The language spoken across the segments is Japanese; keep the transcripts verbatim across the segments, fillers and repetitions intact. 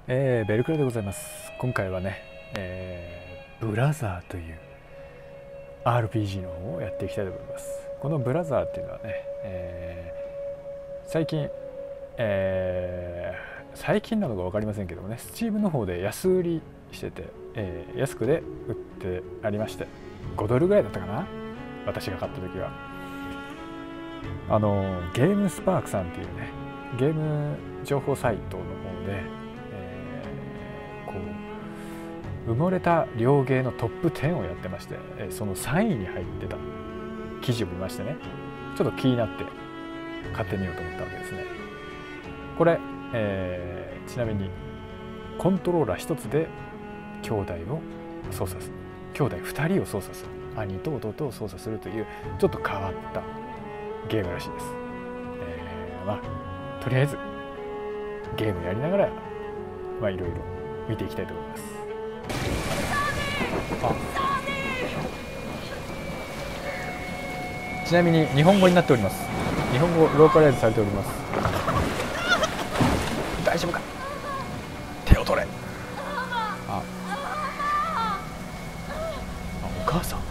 えー、ベルクラでございます。今回はね、えー、ブラザーという アールピージー の方をやっていきたいと思います。このブラザーっていうのはね、えー、最近、えー、最近なのか分かりませんけどもね、Steam の方で安売りしてて、えー、安くで売ってありまして、ごドルぐらいだったかな、私が買った時は。あのゲームスパークさんっていうね、ゲーム情報サイトの方で、埋もれた両ゲーのトップじゅうをやってまして、そのさんいに入ってた記事を見ましてね、ちょっと気になって買ってみようと思ったわけですね。これ、えー、ちなみにコントローラー一つで兄弟を操作する、兄弟ふたりを操作する、兄と弟を操作するというちょっと変わったゲームらしいです。えー、まあとりあえずゲームやりながら、まあいろいろ見ていきたいと思います。ちなみに日本語になっております。日本語ローカライズされております。大丈夫か、手を取れ。ああ、お母さん、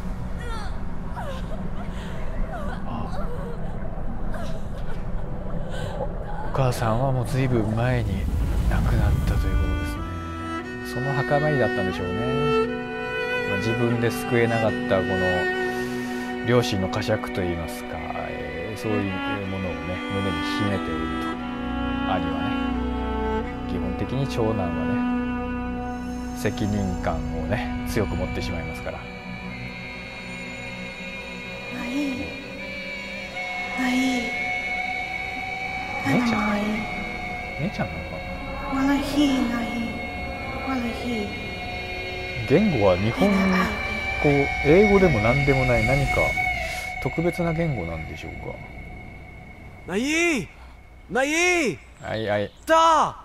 あお母さんはもうずいぶん前に亡くなったということですね。その墓参りだったんでしょうね。自分で救えなかったこの両親の呵責といいますか、えー、そういうものをね胸に秘めておると。兄はね、基本的に長男はね責任感をね強く持ってしまいますから。 ないない姉ちゃん姉ちゃんなのかな。 わらひないわらひ。 言語は日本語、英語でも何でもない何か特別な言語なんでしょうか。 ないないはいはい。 あ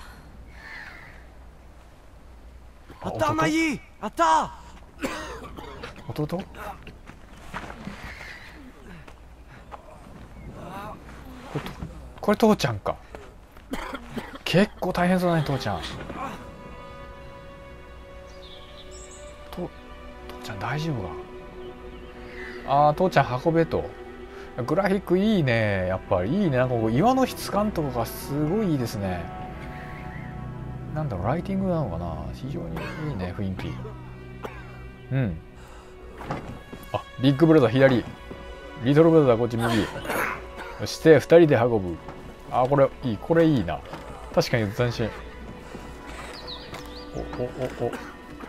ったあったないあった弟？これ父ちゃんか。結構大変そうだね、父ちゃん。と父ちゃん大丈夫か。ああ、父ちゃん運べと。グラフィックいいね、やっぱりいいね。なんかこう岩の質感とかがすごいいいですね。なんだろう、ライティングなのかな。非常にいいね、雰囲気。うん。あ、ビッグブラザー左、リトルブラザーこっち右。そしてふたりで運ぶ。あ、これいい、これいいな。確かに斬新。おおおお。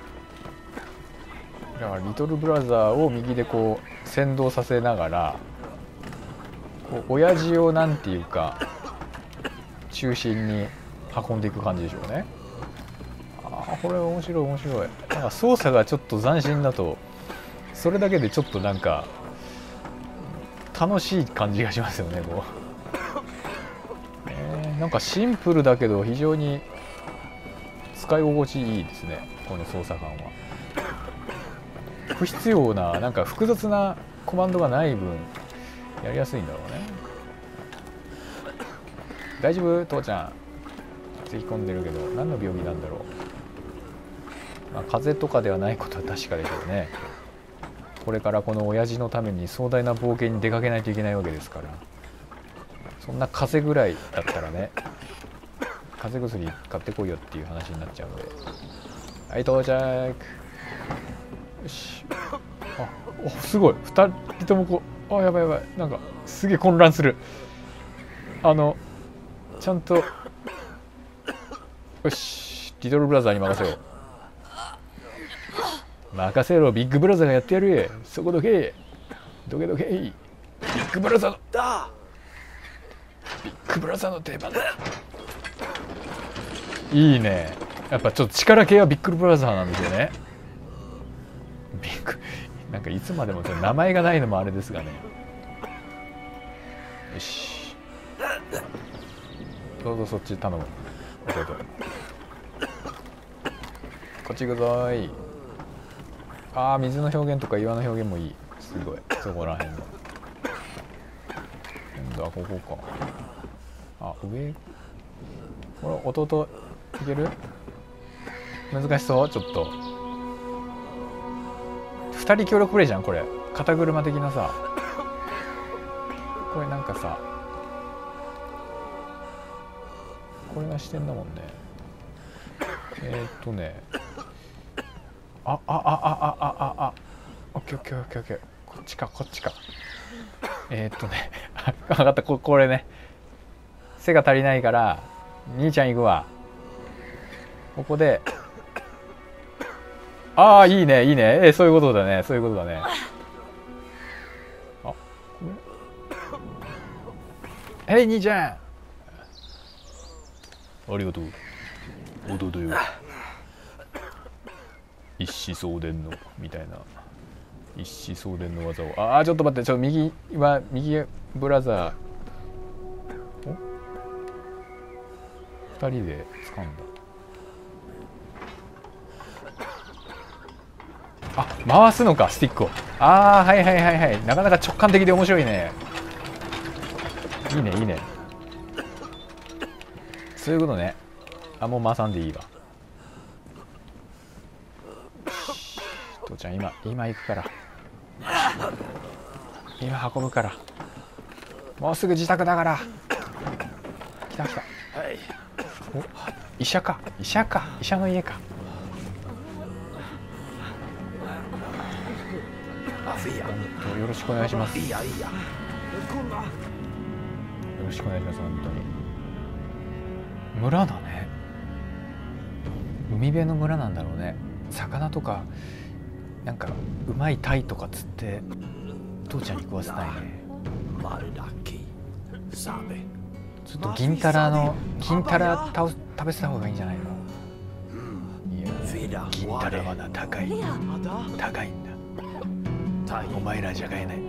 だからリトルブラザーを右でこう先導させながら、こう親父をなんていうか中心に運んでいく感じでしょうね。ああ、これ面白い面白い。なんか操作がちょっと斬新だと、それだけでちょっとなんか楽しい感じがしますよね。こう、えー、なんかシンプルだけど非常に使い心地いいですね、この操作感は。不必要な、なんか複雑なコマンドがない分やりやすいんだろうね。大丈夫？父ちゃん咳き込んでるけど何の病気なんだろう。まあ、風邪とかではないことは確かでしょうね。これからこの親父のために壮大な冒険に出かけないといけないわけですから、そんな風邪ぐらいだったらね、風邪薬買ってこいよっていう話になっちゃうんで。はい、到着。よし。あ、お、すごい、ふたりともこう、あ、やばいやばい、なんかすげえ混乱する。あのちゃんと、よし、リトルブラザーに任せよう。任せろ、ビッグブラザーがやってやる。そこどけ、どけどけ。ビッグブラザーのだビッグブラザーの出番だ。いいね。やっぱちょっと力系はビッグブラザーなんですよね。ビッグ、なんかいつまでも名前がないのもあれですがね。よし、どうぞそっち頼む。弟、こっち行くぞーい。ああ、水の表現とか岩の表現もいい。すごい、そこら辺の。今度はここか。あ、上これ弟いける？難しそう。ちょっとふたり協力プレイじゃんこれ。肩車的なさ。これなんかさ、これが視点だもんね。えー、っとねああああああああオッケーオッケーオッケーオッケー。こっちかこっちか。えー、っとね分かった。ここれね、背が足りないから兄ちゃん行くわ。ここで、ああいいねいいね。えー、そういうことだねそういうことだね。あ、へい兄ちゃん、ありがとう弟よ。一子相伝のみたいな、一子相伝の技を。ああちょっと待って、ちょっと右は右ブラザーお二人で掴んだ。あ、回すのかスティックを。ああはいはいはいはい。なかなか直感的で面白いね。いいねいいね。そういうことね。あ、もう回さんでいいわ。父ちゃん今今行くから、今運ぶから、もうすぐ自宅だから。来た来た。お、医者か医者か医者の家か。よろしくお願いします。よろしくお願いします。本当に村だね。海辺の村なんだろうね。魚とかなんかうまい鯛とか釣って父ちゃんに食わせたいね。ちょっと銀タラの銀タラ食べせた方がいいんじゃないの？いや銀タラはな高い高いんだ。お前らじゃ買えない。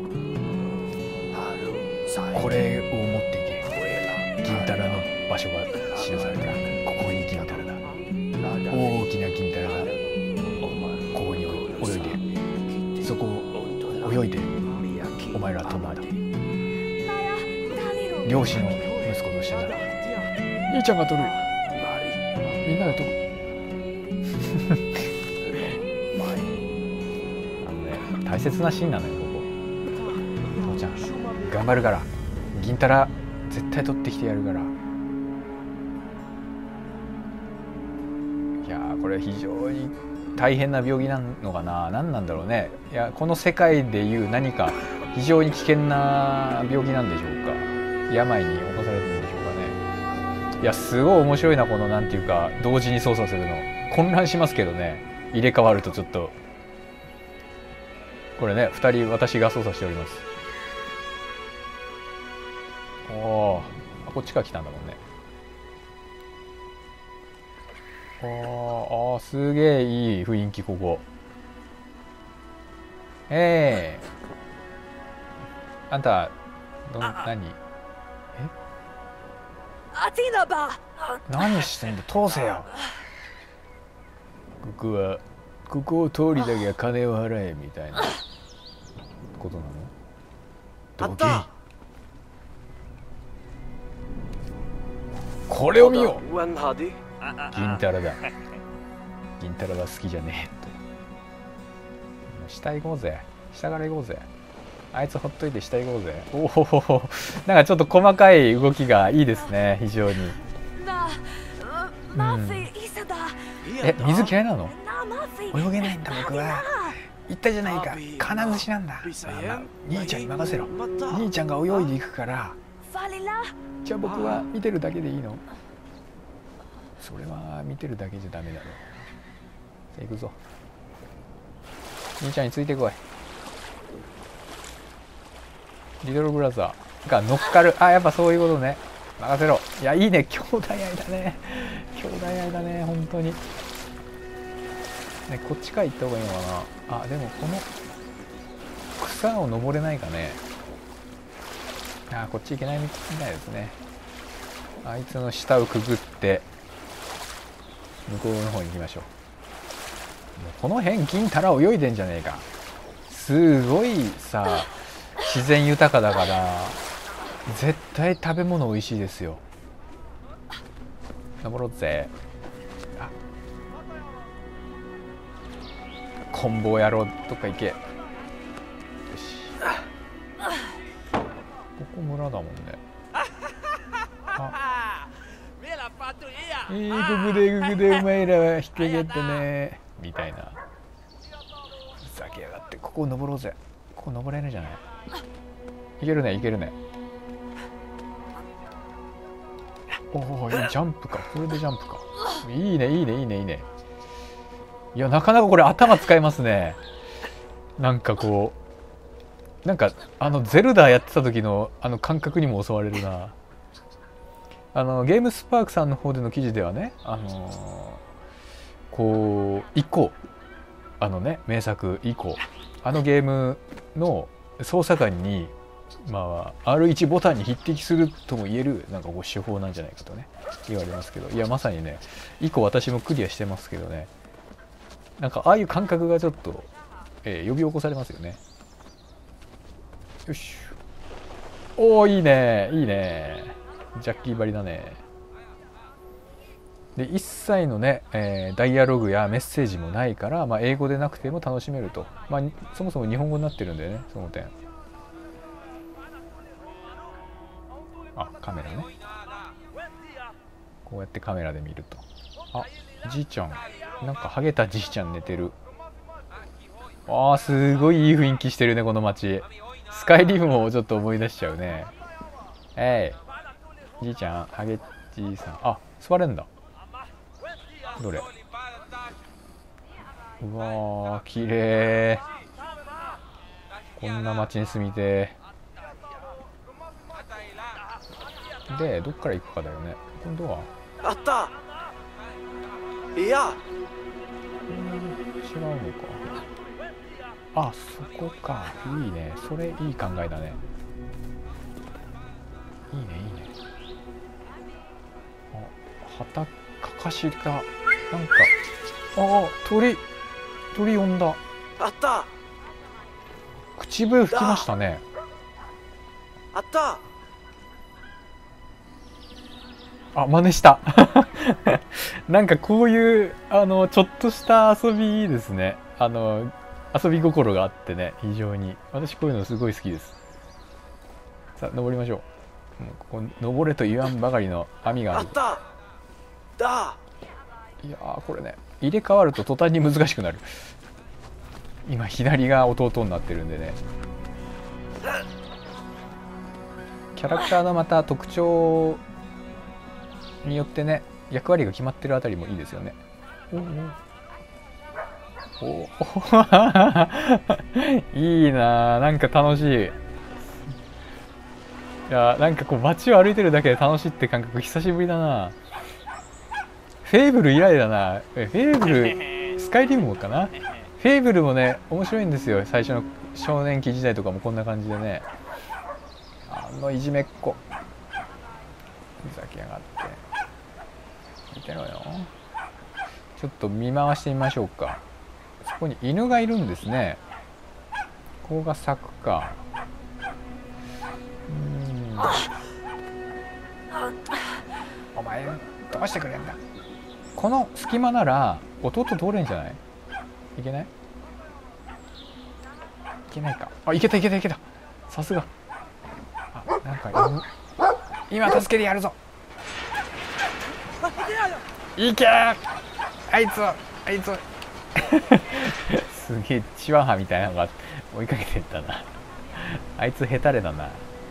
これを持っていけ。銀タラの場所が記された。ここに銀タラだ。大きな銀タラがここに泳いで、そこを泳いでお前ら飛ぶんだ。漁師の息子としてだ。兄ちゃんが取る。みんなで取る。大切なシーンなのよここ。父ちゃん頑張るから銀タラ絶対取ってきてやるから。いやーこれ非常に大変な病気なのかな。何なんだろうね。いやこの世界でいう何か非常に危険な病気なんでしょうか。病に侵されてるんでしょうかね。いやすごい面白いなこのなんていうか同時に操作するの。混乱しますけどね、入れ替わるとちょっと。これねふたり私が操作しております。おお、こっちから来たんだもんね。おー、あーすげえいい雰囲気ここ。ええー、あんたどん何え何してんだ通せよ。ここはここを通りだけは金を払えみたいなことなの。どけ。これを見よ。銀タラだ。銀タラが好きじゃねえと。下行こうぜ。下から行こうぜ。あいつほっといて下行こうぜ。おお、なんかちょっと細かい動きがいいですね非常に。うん、え水嫌いなの？泳げないんだ僕は。言ったじゃないか、金槌なんだ。まあ、兄ちゃんに任せろ。兄ちゃんが泳いでいくから。じゃあ僕は見てるだけでいいの？それは見てるだけじゃダメだろ。行くぞ。兄ちゃんについてこい。リトルブラザーが乗っかる。あ、やっぱそういうことね。任せろ。いやいいね、兄弟愛だね。兄弟愛だね本当に。ね、こっちから行った方がいいのかな。あ、でもこの草を登れないかね。あ、こっち行けないみたいですね。あいつの下をくぐって向こうの方に行きましょう。もうこの辺銀タラ泳いでんじゃねえか。すごいさ自然豊かだから絶対食べ物美味しいですよ。 登ろうぜ。あ、コンボやろう。どっか行け。よし。ここ村だもんね。あ、えー、ここでここでお前らは引っ掛けったねみたいな。ふざけやがって。ここ登ろうぜ。ここ登れねえじゃない。いけるね、いけるね。おお、ジャンプか。これでジャンプか。いいね、いいね、いいね、いいね。いや、なかなかこれ頭使いますね。なんかこう、なんかあのゼルダやってた時のあの感覚にも襲われるな。あのゲームスパークさんの方での記事ではね、あのー、こう以降、あのね、名作以降、あのゲームの操作感に、まあ アールワン ボタンに匹敵するとも言えるなんかこう手法なんじゃないかとね言われますけど、いやまさにね、以降私もクリアしてますけどね、なんかああいう感覚がちょっと、えー、呼び起こされますよね。よし。おお、いいね、いいね。ジャッキー張りだね。で、一切のね、えー、ダイアログやメッセージもないから、まあ、英語でなくても楽しめると。まあ、そもそも日本語になってるんでね、その点。あ、カメラね。こうやってカメラで見ると。あ、じいちゃん。なんかハゲたじいちゃん寝てる。あー、すごいいい雰囲気してるね、この街。スカイリムもちょっと思い出しちゃうね。えい、じいちゃん、ハゲじいさん。あ、座れんだ。どれ。うわー、綺麗。こんな街に住みてー。で、どっから行くかだよね。今度は。 あった。いや。 違うのか。あ、そこか。いいね。それいい考えだね。いいね、いいね。あ、畑かかしがなんか、ああ、鳥鳥呼んだ。 あった。 口笛吹きましたね。 あった。 あ、真似したなんかこういうあのちょっとした遊びいいですね。あの遊び心があってね、非常に私こういうのすごい好きです。さあ登りましょう。もうここ登れと言わんばかりの網がある。 あっただ。 いやー、これね、入れ替わると途端に難しくなる。今左が弟になってるんでね、キャラクターのまた特徴によってね、役割が決まってるあたりもいいですよね。おおいいな、なんか楽しい。いや、なんかこう街を歩いてるだけで楽しいって感覚久しぶりだな。フェーブル以来だな。フェーブル、スカイリムもかな。フェーブルもね、面白いんですよ。最初の少年期時代とかもこんな感じでね。あのいじめっ子。ふざけやがって。見てろよ。ちょっと見回してみましょうか。そこに犬がいるんですね。ここが柵か。うーん。お前飛ばしてくれんだ。この隙間なら弟通れんじゃない？いけない？いけないか。あ、いけたいけたいけた。さすが。あ、なんか今助けてやるぞ。いけー、あいつあいつすげえチワハみたいなのが追いかけてったなあいつヘタレだな。うん、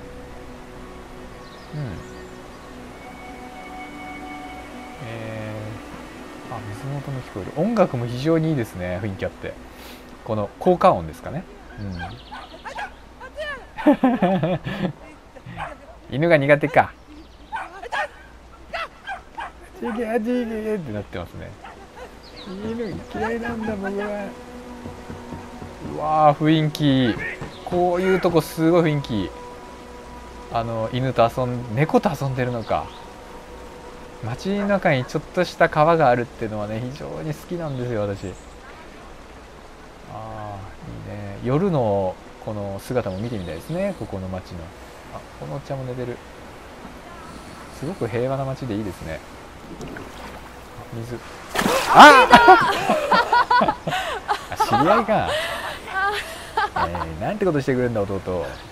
えー、あ、水の音も聞こえる。音楽も非常にいいですね、雰囲気あって。この効果音ですかね。うん犬が苦手か。ちげあちげってなってますね。犬嫌いなんだ僕は。うわー、雰囲気。こういうとこすごい雰囲気。あの犬と遊ん猫と遊んでるのか。街の中にちょっとした川があるっていうのはね、非常に好きなんですよ私。ああ、いいね。夜のこの姿も見てみたいですね、ここの街の。あ、このおっちゃんも寝てる。すごく平和な街でいいですね。 水。ああ知り合いか。えー、なんてことしてくれるんだ弟。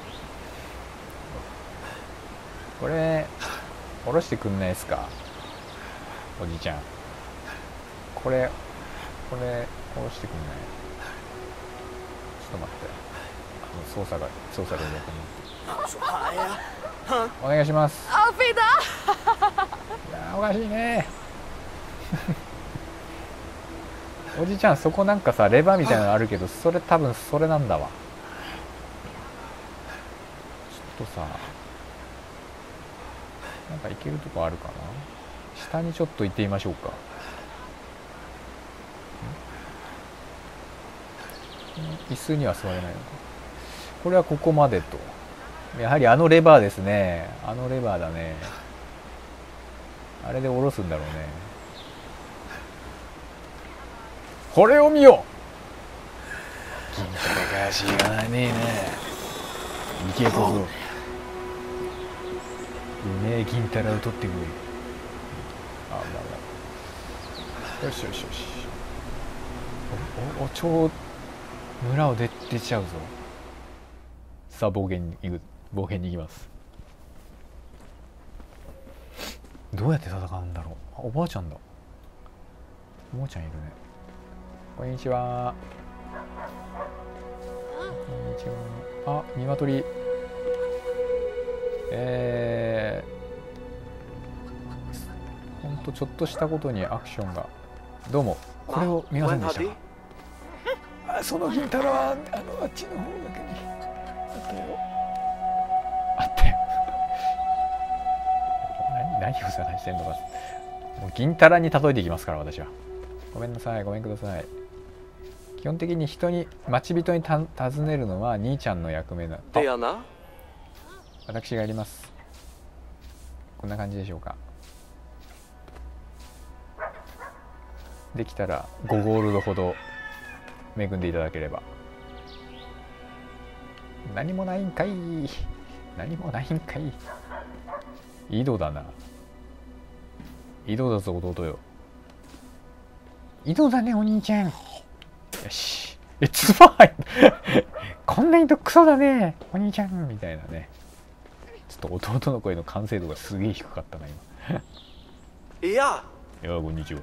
これ下ろしてくんないですかおじちゃん。これこれ下ろしてくんない。ちょっと待って、操作が操作でやってお願いします。 アフィダいやおかしいねおじちゃん、そこなんかさレバーみたいなのあるけど、それ多分それなんだわ。ちょっとさなんか行けるとこあるかな。下にちょっと行ってみましょうか。椅子には座れないのか。これはここまでと。やはりあのレバーですね。あのレバーだね。あれで下ろすんだろうね。これを見よう。銀タラがしがねえね。行けこぞ。うめえ銀タラを取ってくれ。あ、まあまあ。よしよしよし。おおおちょう村を出出ちゃうぞ。さあ冒険に行く冒険に行きます。どうやって戦うんだろう。あ、おばあちゃんだ。おばあちゃんいるね。こんにちは。こんにちは。あ、鶏。えー、ほんとちょっとしたことにアクションが。どうも、これを見ませんでしたか。あ、その銀太郎はあのあっちの方だけにあったよ。あったよ何何を探してんのか。もう銀太郎に例えていきますから私は。ごめんなさい、ごめんください。基本的に人に待ち人にた尋ねるのは兄ちゃんの役目な。私がやります。こんな感じでしょうか。できたらごゴールドほど恵んでいただければ。何もないんかい。何もないんかい。井戸だな。井戸だぞ弟よ。井戸だねお兄ちゃん。よし。え、つば入っこんなにとクソだねお兄ちゃんみたいなね。ちょっと弟の声の完成度がすげえ低かったな今いやいやこんにちは。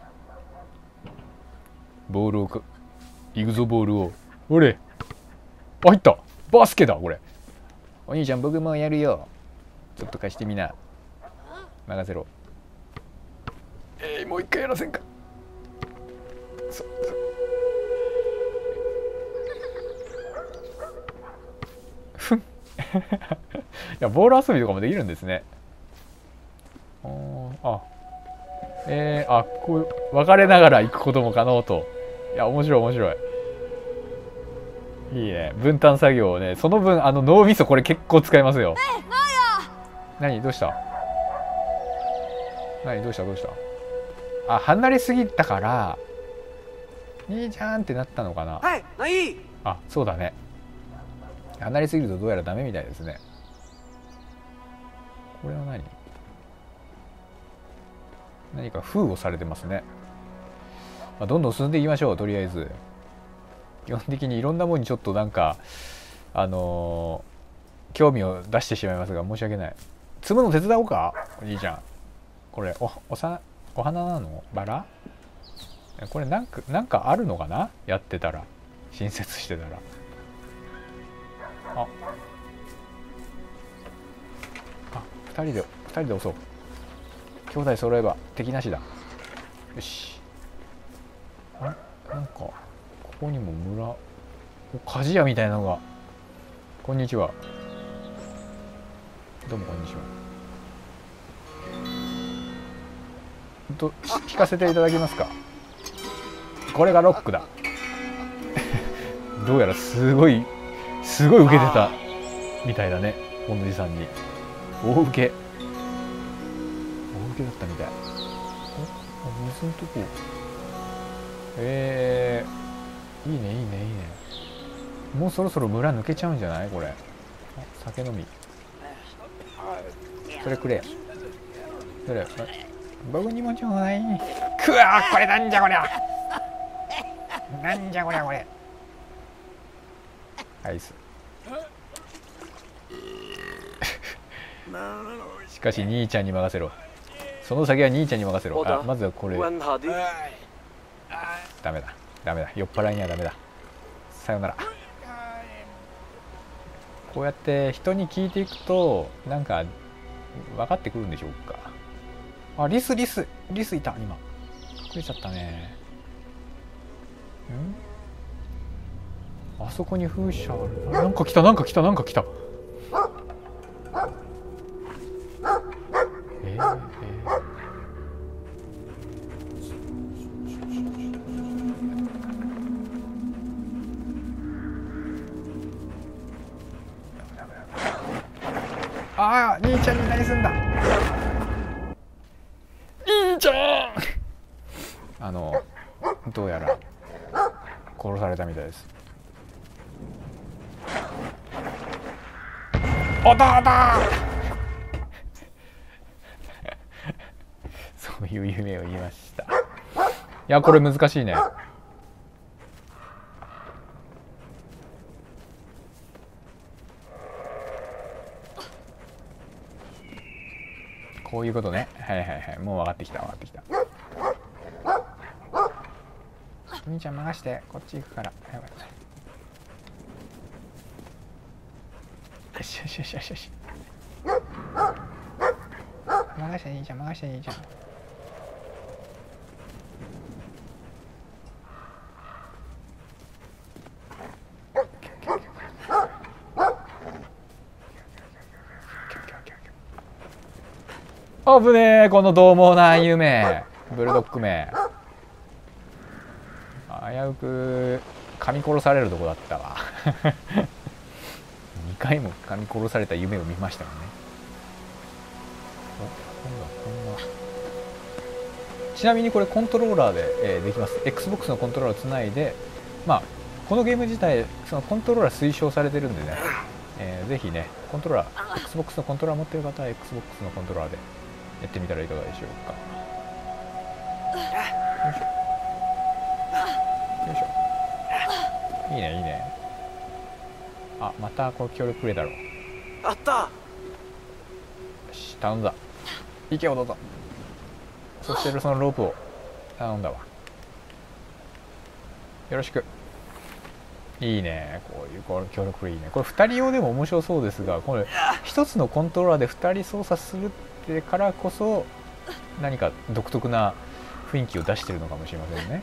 ボールをか行くぞボールを。おれあ、入った。バスケだこれ。お兄ちゃん僕もやるよ。ちょっと貸してみな。任せろ。えー、もう一回やらせんか。そそいやボール遊びとかもできるんですね。あえー、あこう別れながら行くことも可能と。いや面白い面白い。いいね、分担作業をね。その分あの脳みそこれ結構使いますよ。何どうした。何どうしたどうした。あ、離れすぎたから兄ちゃんってなったのかな。 はい、ない。 あ、そうだね。離れすぎるとどうやらダメみたいですね。これは何何か封をされてますね。まあ、どんどん進んでいきましょう。とりあえず基本的にいろんなものにちょっとなんかあのー、興味を出してしまいますが申し訳ない。積むの手伝おうかお兄ちゃん。これおおさお花なのバラ。これなんかなんかあるのかな。やってたら新設してたら。ああふたりでふたりで押そう。兄弟揃えば敵なしだ。よし。あれなんかここにも村お鍛冶屋みたいなのが。こんにちは。どうもこんにちは。と聞かせていただけますか。これがロックだどうやらすごいすごい受けてたみたいだね。おんじさんに大受け大受けだったみたい。お水のとこえー、いいねいいねいいね。もうそろそろ村抜けちゃうんじゃないこれ。あ、酒飲み。それくれそれ。 僕にもちょうだい。くわー、これなんじゃこりゃ。なんじゃこりゃこれ。アイス。しかし兄ちゃんに任せろ。その先は兄ちゃんに任せろ。あ、まずはこれ。ダメだダメだ、酔っ払いにはダメだ。さよなら。こうやって人に聞いていくとなんか分かってくるんでしょうか。あ、リスリスリスいた。今隠れちゃったね。ん、あそこに風車ある。なんか来たなんか来たなんか来た。えー、えーああ、兄ちゃんに何すんだ。兄ちゃんあのどうやら殺されたみたいです。おだだそういう夢を言いました。いや、これ難しいね。こういうことね。はいはいはい、もう分かってきた分かってきた。お兄ちゃん任して、こっち行くから。よしよしよしよしよし。任して兄ちゃん任して兄ちゃん。あぶねえ、この獰猛な夢、ブルドッグめ。危うく噛み殺されるとこだったわにかいも噛み殺された夢を見ましたよね。お、今度はこんな。ちなみにこれコントローラーで、えー、できます。 Xbox のコントローラーをつないで、まあこのゲーム自体そのコントローラー推奨されてるんでね、えー、ぜひねコントローラー Xbox のコントローラー持ってる方は Xbox のコントローラーでやってみたらいかがでしょうか。よいしょよいしょ。いいねいいね。あ、またこう協力くれだろう。 あった。よし、頼んだ。行け弟。そしてそのロープを頼んだわ。よろしく。いいね、こういうこれ協力いいね。これふたり用でも面白そうですが、これひとつのコントローラーでふたり操作するってからこそ何か独特な雰囲気を出してるのかもしれませんね。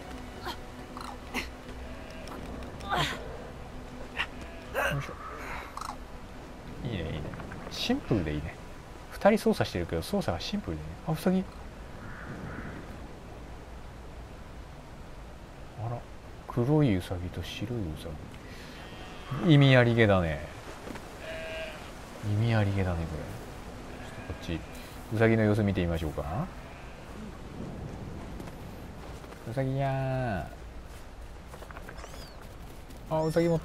よいしょ。いいねいいね。シンプルでいいね。ふたり操作してるけど操作がシンプルでいいね。あ、ウサギ。あら、黒いウサギと白いウサギ。意味ありげだね。意味ありげだねこれ。ちょっとこっちウサギの様子見てみましょうか。ウサギやー。あ、ウサギ持った。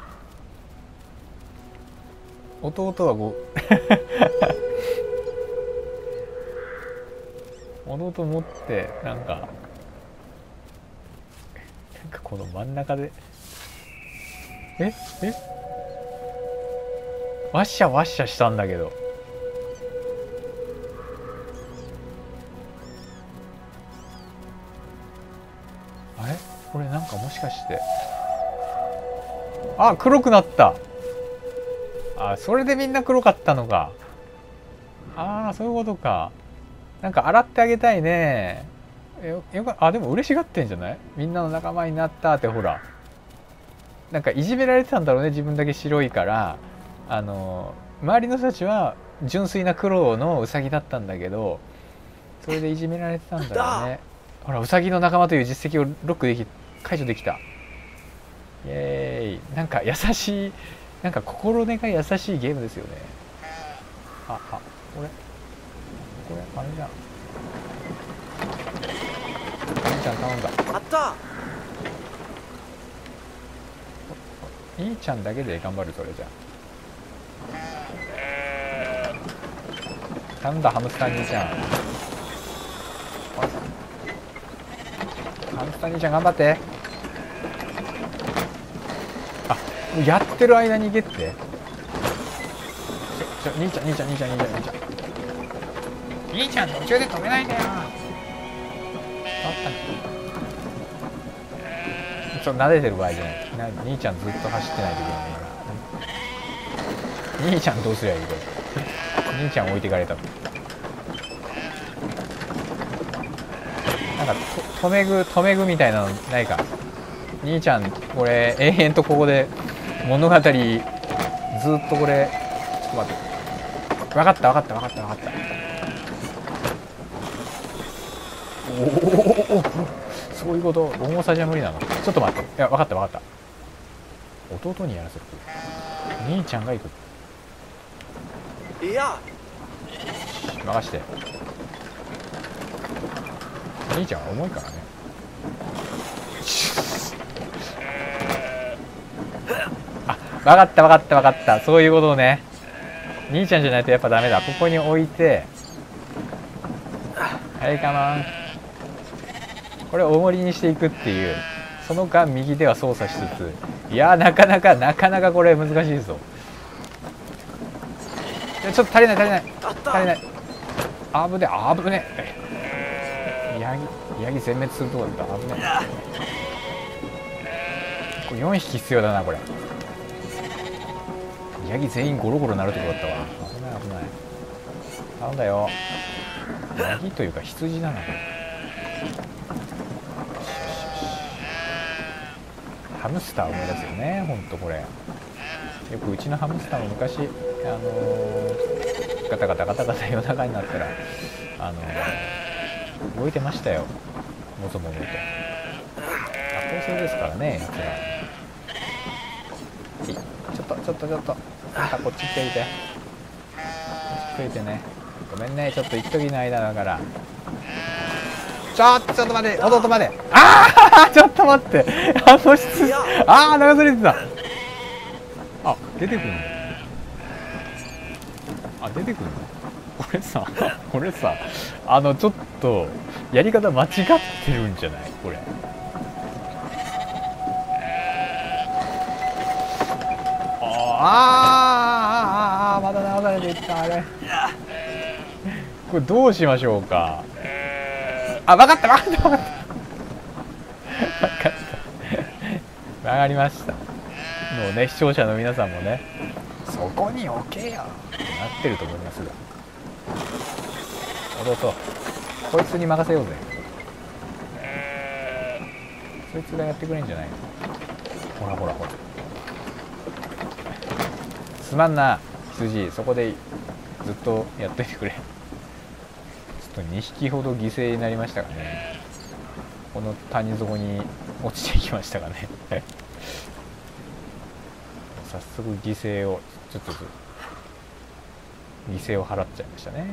弟はこう弟持ってなんかなんかこの真ん中でええワッシャワッシャしたんだけど。あれこれなんかもしかしてあ、黒くなった。あ、それでみんな黒かったのか。ああ、そういうことか。なんか洗ってあげたいね。よよかあ、でも嬉しがってんじゃない。みんなの仲間になったって。ほらなんかいじめられてたんだろうね。自分だけ白いからあの周りの人たちは純粋な黒のウサギだったんだけど、それでいじめられてたんだろうね。ほらウサギの仲間という実績をロックでき解除できた。イエーイ。なんか優しい、なんか心根が優しいゲームですよね。ああ、これこれあれじゃん。兄ちゃん頼んだ。 あった。 兄ちゃんだけで頑張る。それじゃ頼んだ。ハムスター兄ちゃんハムスター兄ちゃん頑張って。あ、もうやってる間に行けって。ちょちょ兄ちゃん兄ちゃん兄ちゃん兄ちゃん兄ちゃん兄ちゃん途中で止めないでよ。ちょっと撫でてる場合じゃない。な兄ちゃんずっと走ってないといけないから兄ちゃんどうすりゃいいこれ兄ちゃん置いてかれた。なんかと止め具止め具みたいなのないか。兄ちゃんこれ永遠とここで物語ずっとこれちょっと待って。分かった分かった分かった分かった。おお、そういうこと。重さじゃ無理なの。ちょっと待って。いや分かった分かった。弟にやらせる。兄ちゃんが行く。 いや任して。兄ちゃんは重いからね。あ、分かった分かった分かった。そういうことね。兄ちゃんじゃないとやっぱダメだ。ここに置いて、はい、カモン。これを重りにしていくっていう。その間右では操作しつつ、いやーなかなかなかなかこれ難しいぞ。いやちょっと足りない足りない足りない。あぶねあぶね。ヤギヤギ全滅するとこだった。あぶね。これよんひき必要だなこれ。ヤギ全員ゴロゴロなるとこだったわ。危ない危ない。頼んだよ。ヤギというか羊だなこれ。ハムスター思い出すよねほんとこれ。よくうちのハムスターも昔あのー、ガタガタガタガタ夜中になったらあのー、動いてましたよ。もぞもぞと。夜行性ですからねやつら。ちょっとちょっとちょっとあんたこっち来ていてこっち来ていてね。ごめんねちょっと一時の間だから。ちょっとちょっと待って弟まで。ああちょっと待ってあの質ああ流されてた。あ出てくるの。あ出てくるの。これさこれさあのちょっとやり方間違ってるんじゃないこれ。ああまだ流されていったあれ。これどうしましょうか。あ分かった分かった分かった分かった分かりました。もうね視聴者の皆さんもねそこに置けよってなってると思いますが、弟こいつに任せようぜ。そいつがやってくれんじゃないの。ほらほらほらすまんな羊そこでずっとやっといてくれ。ちょっとにひきほど犠牲になりましたがね。この谷底に落ちていきましたがね早速犠牲をちょっと犠牲を払っちゃいましたね。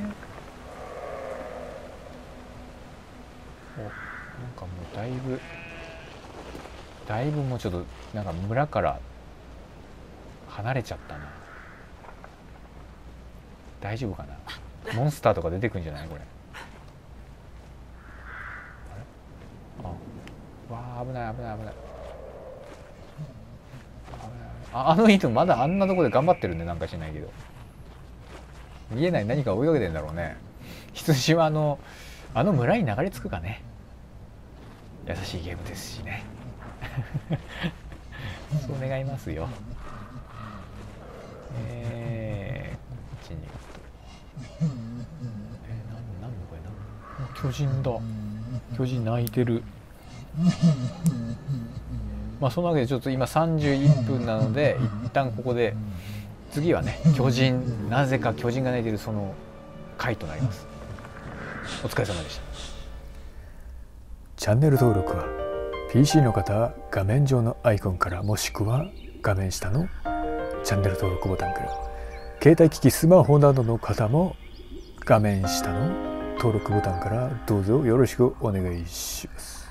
おなんかもうだいぶだいぶもうちょっとなんか村から離れちゃったな。大丈夫かな。モンスターとか出てくるんじゃないこれ。あわあ危ない危ない危ない。あ, あの犬まだあんなとこで頑張ってるね。なんかしないけど見えない何か追いかけてんだろうね。羊はあのあの村に流れ着くかね。優しいゲームですしねそう願いますよ。えー、こっちに行くとえー、なんなんのこれな。巨人だ。巨人泣いてる。まあそのわけでちょっと今さんじゅういっぷんなので一旦ここで次はね巨人なぜか巨人が泣いてるその回となります。お疲れ様でした。チャンネル登録は ピーシー の方は画面上のアイコンからもしくは画面下のチャンネル登録ボタンから、携帯機器スマホなどの方も画面下の登録ボタンからどうぞよろしくお願いします。